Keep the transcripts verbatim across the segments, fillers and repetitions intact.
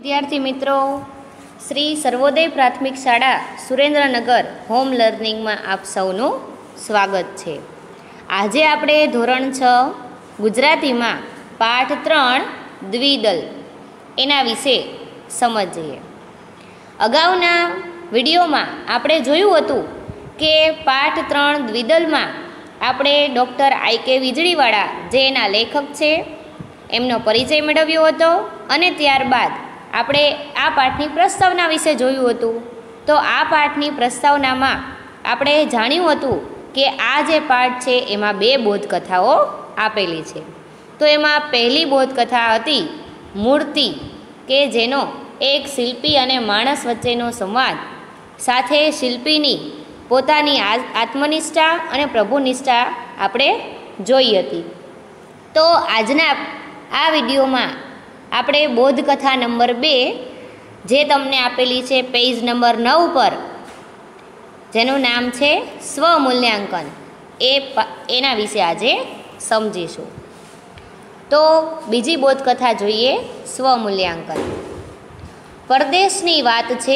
विद्यार्थी मित्रों, श्री सर्वोदय प्राथमिक शाळा सुरेन्द्रनगर होम लर्निंग में आप सौनु स्वागत है। आज आपणे धोरण छ गुजराती में पाठ त्रण द्विदल एना विषे समझीए। अगाउना विडियो में आपणे जोयुं हतुं के पाठ त्रण द्विदल में आपणे डॉक्टर आई के वीजळीवाळा जे एना लेखक छे एमनो परिचय मेळव्यो हतो अने त्यारबाद આપણે આ પાઠની પ્રસ્તાવના વિશે જોયું હતું। તો આ પાઠની પ્રસ્તાવનામાં આપણે જાણ્યું હતું કે આ જે પાઠ છે એમાં બે બોધકથાઓ આપેલી છે। તો એમાં પહેલી બોધકથા હતી મૂર્તિ, કે જેનો એક શિલ્પી અને માણસ વચ્ચેનો સંવાદ સાથે શિલ્પીની પોતાની આત્મનિષ્ઠા અને પ્રભુનિષ્ઠા આપણે જોઈ હતી। તો આજના આ વિડીયોમાં આપણે બોધકથા નંબર બે જે તમને આપેલી છે પેજ નંબર નવ પર, જેનું નામ છે સ્વમૂલ્યાંકન, એ એના વિશે આજે સમજીશું। તો બીજી બોધકથા જોઈએ, સ્વમૂલ્યાંકન। પરદેશની વાત છે।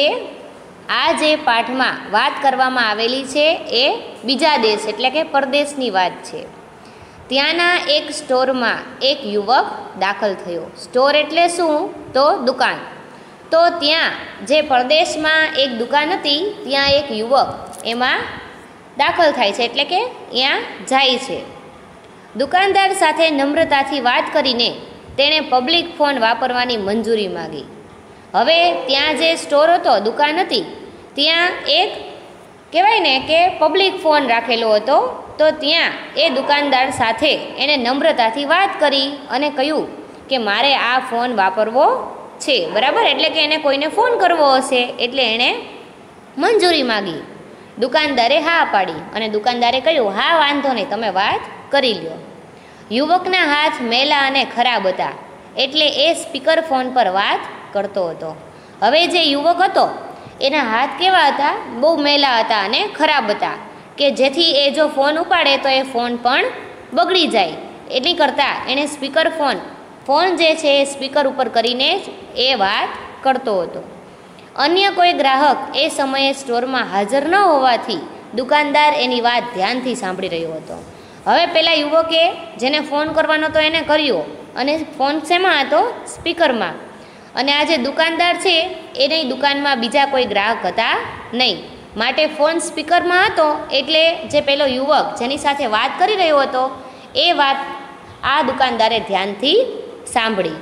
આ જે પાઠમાં વાત કરવામાં આવેલી છે એ બીજા દેશ એટલે કે પરદેશની વાત છે। ત્યાંના એક સ્ટોરમાં એક યુવક દાખલ થયો। સ્ટોર એટલે શું? તો દુકાન। તો ત્યાં જે પરદેશમાં એક દુકાન હતી ત્યાં એક યુવક એમાં દાખલ થાય છે, એટલે કે ત્યાં જાય છે। દુકાનદાર સાથે નમ્રતાથી વાત કરીને તેણે પબ્લિક ફોન વાપરવાની મંજૂરી માગી। હવે ત્યાં જે સ્ટોર હતો, દુકાન હતી, ત્યાં એક કહેવાય ને કે પબ્લિક ફોન રાખેલો હતો। તો ત્યાં એ દુકાનદાર સાથે એણે નમ્રતાથી વાત કરી અને કહ્યું કે મારે આ ફોન વાપરવો છે, બરાબર? એટલે કે એને કોઈને ફોન કરવો હશે એટલે એણે મંજૂરી માગી। દુકાનદારે હા પાડી અને દુકાનદારે કહ્યું હા વાંધો નહીં, તમે વાત કરી લ્યો। યુવકના હાથ મેલા અને ખરાબ હતા એટલે એ સ્પીકર ફોન પર વાત કરતો હતો। હવે જે યુવક હતો એના હાથ કેવા હતા? બહુ મેલા હતા અને ખરાબ હતા, કે જેથી એ જો ફોન ઉપાડે તો એ ફોન પણ બગડી જાય। એટલી કરતાં એણે સ્પીકર ફોન ફોન જે છે એ સ્પીકર ઉપર કરીને જ એ વાત કરતો હતો। અન્ય કોઈ ગ્રાહક એ સમયે સ્ટોરમાં હાજર ન હોવાથી દુકાનદાર એની વાત ધ્યાનથી સાંભળી રહ્યો હતો। હવે પેલા યુવકે જેને ફોન કરવાનો તો એને કર્યો, અને ફોન શેમાં હતો? સ્પીકરમાં। અને આ જે દુકાનદાર છે એની દુકાનમાં બીજા કોઈ ગ્રાહક હતા નહીં, માટે ફોન સ્પીકરમાં હતો એટલે જે પેલો યુવક જેની સાથે વાત કરી રહ્યો હતો એ વાત આ દુકાનદારે ધ્યાનથી સાંભળી।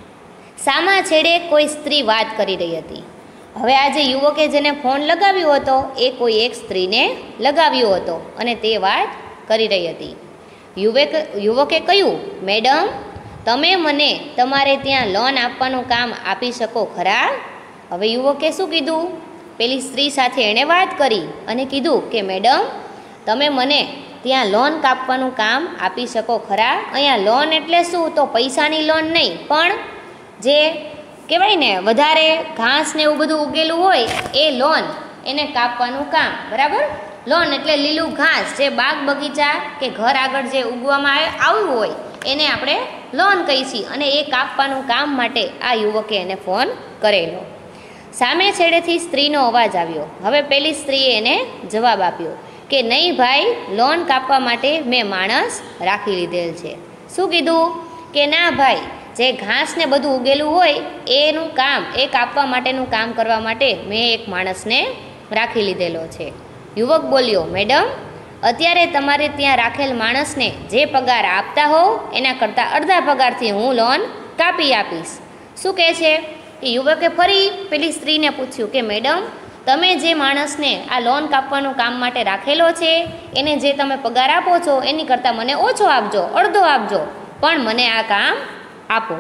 સામા છેડે કોઈ સ્ત્રી વાત કરી રહી હતી। હવે આ જે યુવકે જેને ફોન લગાવ્યો હતો એ કોઈ એક સ્ત્રીને લગાવ્યો હતો અને તે વાત કરી રહી હતી। યુવક યુવકે કહ્યું, મેડમ, તમે મને તમારે ત્યાં લોન આપવાનું કામ આપી શકો ખરા? હવે યુવકે શું કીધું? પેલી સ્ત્રી સાથે એણે વાત કરી અને કીધું કે મેડમ, તમે મને ત્યાં લોન કાપવાનું કામ આપી શકો ખરા? અહીંયા લોન એટલે શું? તો પૈસાની લોન નહીં, પણ જે કહેવાય ને વધારે ઘાસ ને એવું બધું ઉગેલું હોય એ લોન, એને કાપવાનું કામ, બરાબર? લોન એટલે લીલું ઘાસ જે બાગ બગીચા કે ઘર આગળ જે ઉગવામાં આવ્યું હોય એને આપણે લોન કહીશું, અને એ કાપવાનું કામ માટે આ યુવકે એને ફોન કરેલો। સામે છેડેથી સ્ત્રીનો અવાજ આવ્યો। હવે પેલી સ્ત્રીએ એને જવાબ આપ્યો કે નહીં ભાઈ, લોન કાપવા માટે મેં માણસ રાખી લીધેલ છે। શું કીધું? કે ના ભાઈ, જે ઘાસ ને બધું ઉગેલું હોય એનું કામ, એ કાપવા માટેનું કામ કરવા માટે મેં એક માણસને રાખી લીધેલો છે। યુવક બોલ્યો, મેડમ, અત્યારે તમારે ત્યાં રાખેલ માણસને જે પગાર આપતા હોવ એના કરતાં અડધા પગારથી હું લોન કાપી આપીશ। શું કહે છે? કે યુવકે ફરી પેલી સ્ત્રીને પૂછ્યું કે મેડમ, તમે જે માણસને આ લોન કાપવાનું કામ માટે રાખેલો છે એને જે તમે પગાર આપો છો એની કરતાં મને ઓછો આપજો, અડધો આપજો, પણ મને આ કામ આપો।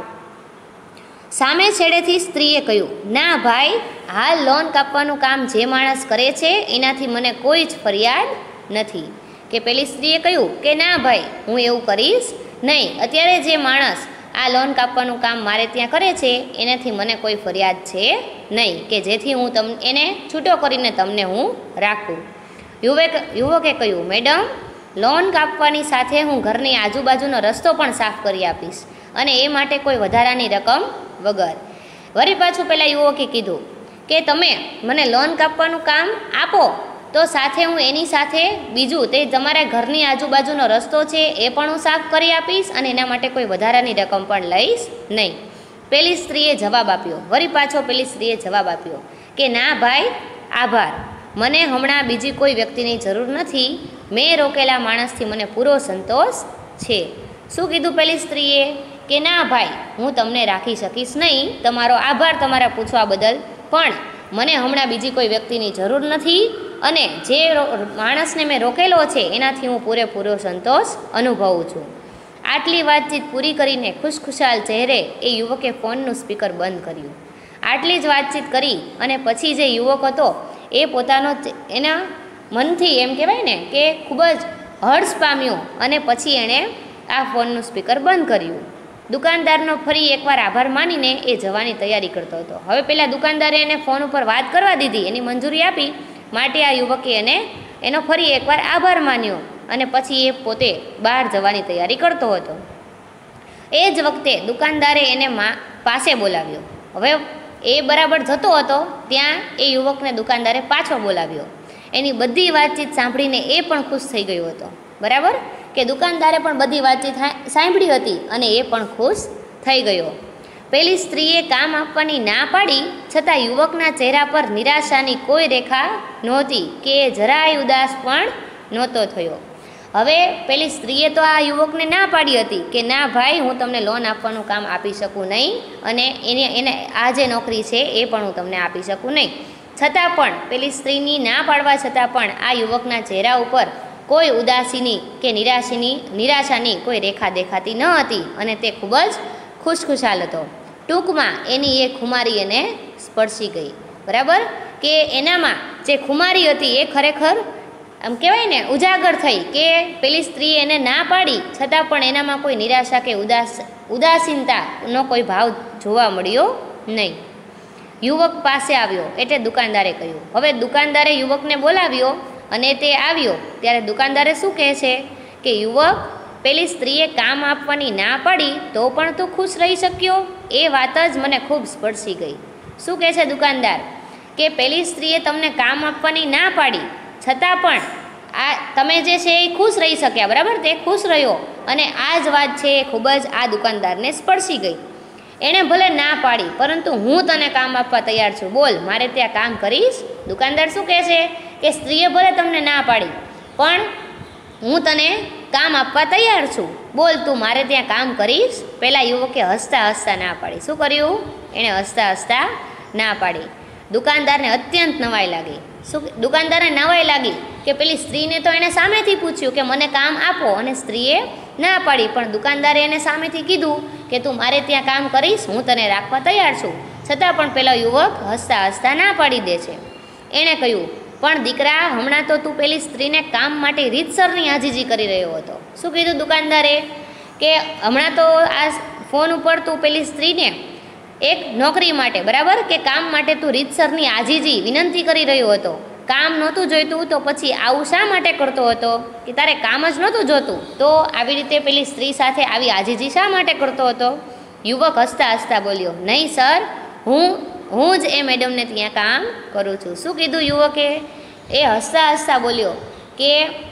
સામે છેડેથી સ્ત્રીએ કહ્યું, ના ભાઈ, હાલ લોન કાપવાનું કામ જે માણસ કરે છે એનાથી મને કોઈ જ ફરિયાદ નથી। કે પેલી સ્ત્રીએ કહ્યું કે ના ભાઈ, હું એવું કરીશ નહીં, અત્યારે જે માણસ આ લોન કાપવાનું કામ મારે ત્યાં કરે છે એનાથી મને કોઈ ફરિયાદ છે નહીં, કે જેથી હું તમ એને છૂટો કરીને તમને હું રાખું। યુવક યુવકે કહ્યું, મેડમ, લોન કાપવાની સાથે હું ઘરની આજુબાજુનો રસ્તો પણ સાફ કરી આપીશ, અને એ માટે કોઈ વધારાની રકમ વગર। વળી પાછું પેલા યુવકે કીધું કે તમે મને લોન કાપવાનું કામ આપો તો સાથે હું એની સાથે બીજું તે તમારા ઘરની આજુબાજુનો રસ્તો છે એ પણ હું સાફ કરી આપીશ અને એના માટે કોઈ વધારાની રકમ પણ લઈશ નહીં. પેલી સ્ત્રીએ જવાબ આપ્યો, વળી પાછો પેલી સ્ત્રીએ જવાબ આપ્યો કે ના ભાઈ, આભાર, મને હમણાં બીજી કોઈ વ્યક્તિની જરૂર નથી, મેં રોકેલા માણસથી મને પૂરો સંતોષ છે. શું કીધું પેલી સ્ત્રીએ કે ના ભાઈ, હું તમને રાખી શકીશ નહીં, તમારો આભાર તમારા પૂછવા બદલ, પણ મને હમણાં બીજી કોઈ વ્યક્તિની જરૂર નથી અને જે માણસને મેં રોકેલો છે એનાથી હું પૂરેપૂરો સંતોષ અનુભવું છું. આટલી વાતચીત પૂરી કરીને ખુશખુશાલ ચહેરે એ યુવકે ફોનનું સ્પીકર બંધ કર્યું. આટલી જ વાતચીત કરી અને પછી જે યુવક હતો એ પોતાનો એના મનથી એમ કહેવાય ને કે ખૂબ જ હર્ષ પામ્યો અને પછી એણે આ ફોનનું સ્પીકર બંધ કર્યું. દુકાનદારનો ફરી એકવાર આભાર માનીને એ જવાની તૈયારી કરતો હતો. હવે પેલા દુકાનદારે એને ફોન ઉપર વાત કરવા દીધી, એની મંજૂરી આપી, માટે આ યુવકે એને એનો ફરી એકવાર આભાર માન્યો અને પછી એ પોતે બહાર જવાની તૈયારી કરતો હતો. એ જ વખતે દુકાનદારે એને મા પાસે બોલાવ્યો. હવે એ બરાબર જતો હતો ત્યાં એ યુવકને દુકાનદારે પાછો બોલાવ્યો. એની બધી વાતચીત સાંભળીને એ પણ ખુશ થઈ ગયો હતો. બરાબર કે દુકાનદારે પણ બધી વાતચીત સાંભળી હતી અને એ પણ ખુશ થઈ ગયો. પેલી સ્ત્રીએ કામ આપવાની ના પાડી છતાં યુવકના ચહેરા પર નિરાશાની કોઈ રેખા નહોતી કે જરાય ઉદાસ પણ નહોતો થયો. હવે પેલી સ્ત્રીએ તો આ યુવકને ના પાડી હતી કે ના ભાઈ, હું તમને લોન આપવાનું કામ આપી શકું નહીં અને એને એને આ જે નોકરી છે એ પણ હું તમને આપી શકું નહીં. છતાં પણ પેલી સ્ત્રીની ના પાડવા છતાં પણ આ યુવકના ચહેરા ઉપર કોઈ ઉદાસીની કે નિરાશીની નિરાશાની કોઈ રેખા દેખાતી ન હતી અને તે ખૂબ જ ખુશખુશાલ હતો. ટૂંકમાં એની એ ખુમારી એને સ્પર્શી ગઈ. બરાબર કે એનામાં જે ખુમારી હતી એ ખરેખર આમ કહેવાય ને ઉજાગર થઈ કે પેલી સ્ત્રીએ એને ના પાડી છતાં પણ એનામાં કોઈ નિરાશા કે ઉદાસ ઉદાસીનતાનો કોઈ ભાવ જોવા મળ્યો નહીં. યુવક પાસે આવ્યો એટલે દુકાનદારે કહ્યું. હવે દુકાનદારે યુવકને બોલાવ્યો અને તે આવ્યો ત્યારે દુકાનદારે શું કહે છે કે યુવક, પેલી સ્ત્રીએ કામ આપવાની ના પાડી તો પણ તું ખુશ રહી શક્યો, એ વાત જ મને ખૂબ સ્પર્શી ગઈ. શું કહે છે દુકાનદાર કે પેલી સ્ત્રીએ તમને કામ આપવાની ના પાડી છતાં પણ આ તમે જે છે એ ખુશ રહી શક્યા. બરાબર, તે ખુશ રહ્યો અને આ જ વાત છે એ ખૂબ જ આ દુકાનદારને સ્પર્શી ગઈ. એણે ભલે ના પાડી પરંતુ હું તને કામ આપવા તૈયાર છું, બોલ, મારે ત્યાં કામ કરીશ. દુકાનદાર શું કહે છે કે સ્ત્રીએ ભલે તમને ના પાડી પણ હું તને કામ આપવા તૈયાર છું, બોલ, તું મારે ત્યાં કામ કરીશ. પેલા યુવકે હસતા હસતા ના પાડી. શું કર્યું? એણે હસતા હસતા ના પાડી. દુકાનદારને અત્યંત નવાઈ લાગી. શું દુકાનદારને નવાઈ લાગી કે પેલી સ્ત્રીને તો એણે સામેથી પૂછ્યું કે મને કામ આપો અને સ્ત્રીએ ના પાડી, પણ દુકાનદારે એને સામેથી કીધું કે તું મારે ત્યાં કામ કરીશ, હું તને રાખવા તૈયાર છું, છતાં પણ પેલા યુવક હસતા હસતા ના પાડી દે છે. એણે કહ્યું, પણ દીકરા, હમણાં તો તું પેલી સ્ત્રીને કામ માટે રીતસરની આજીજી કરી રહ્યો હતો. શું કીધું દુકાનદારે કે હમણાં તો આ ફોન ઉપર તું પેલી સ્ત્રીને એક નોકરી માટે, બરાબર કે કામ માટે તું રીતસરની આજીજી વિનંતી કરી રહ્યો હતો. કામ નહોતું જોઈતું તો પછી આવું શા માટે કરતો હતો કે તારે કામ જ નહોતું જોતું તો આવી રીતે પેલી સ્ત્રી સાથે આવી આજીજી શા માટે કરતો હતો? યુવક હસતા હસતા બોલ્યો, નહીં સર, હું હું જ એ મેડમને ત્યાં કામ કરું છું. શું કીધું યુવકે? એ હસતા હસતા બોલ્યો કે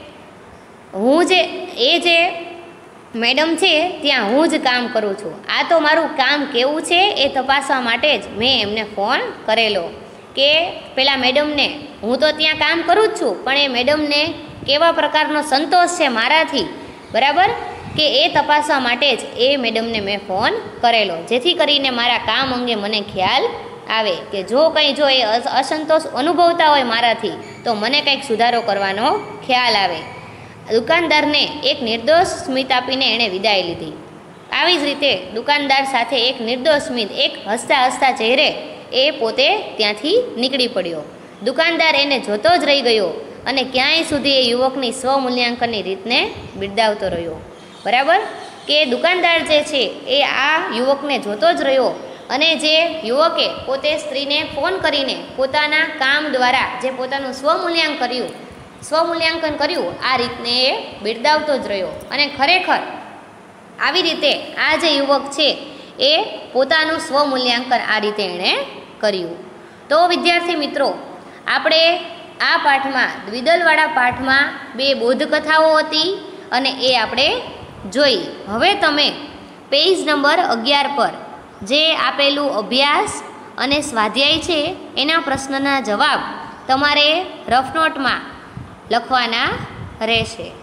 હું જે એ જે મેડમ છે ત્યાં હું જ કામ કરું છું. આ તો મારું કામ કેવું છે એ તપાસવા માટે જ મેં એમને ફોન કરેલો કે પેલા મેડમને હું તો ત્યાં કામ કરું જ છું પણ એ મેડમને કેવા પ્રકારનો સંતોષ છે મારાથી, બરાબર કે એ તપાસવા માટે જ એ મેડમને મેં ફોન કરેલો, જેથી કરીને મારા કામ અંગે મને ખ્યાલ આવે કે જો કંઈ જો એ અસંતોષ અનુભવતા હોય મારાથી તો મને કંઈક સુધારો કરવાનો ખ્યાલ આવે. દુકાનદારને એક નિર્દોષ સ્મિત આપીને એણે વિદાય લીધી. આવી જ રીતે દુકાનદાર સાથે એક નિર્દોષ સ્મિત, એક હસતા હસતા ચહેરે એ પોતે ત્યાંથી નીકળી પડ્યો. દુકાનદાર એને જોતો જ રહી ગયો અને ક્યાંય સુધી એ યુવકની સ્વમૂલ્યાંકનની રીતને બિરદાવતો રહ્યો. બરાબર કે દુકાનદાર જે છે એ આ યુવકને જોતો જ રહ્યો અને જે યુવકે પોતે સ્ત્રીને ફોન કરીને પોતાના કામ દ્વારા જે પોતાનું સ્વમૂલ્યાંકન કર્યું સ્વમૂલ્યાંકન કર્યું આ રીતને એ બિરદાવતો જ રહ્યો. અને ખરેખર આવી રીતે આ જે યુવક છે એ પોતાનું સ્વમૂલ્યાંકન આ રીતે એણે કર્યું. તો વિદ્યાર્થી મિત્રો, આપણે આ પાઠમાં દ્વિદલવાળા પાઠમાં બે બોધકથાઓ હતી અને એ આપણે જોઈ. હવે તમે પેજ નંબર અગિયાર પર જે આપેલું અભ્યાસ અને સ્વાધ્યાય છે એના પ્રશ્નના જવાબ તમારે રફ નોટમાં લખવાના રહેશે.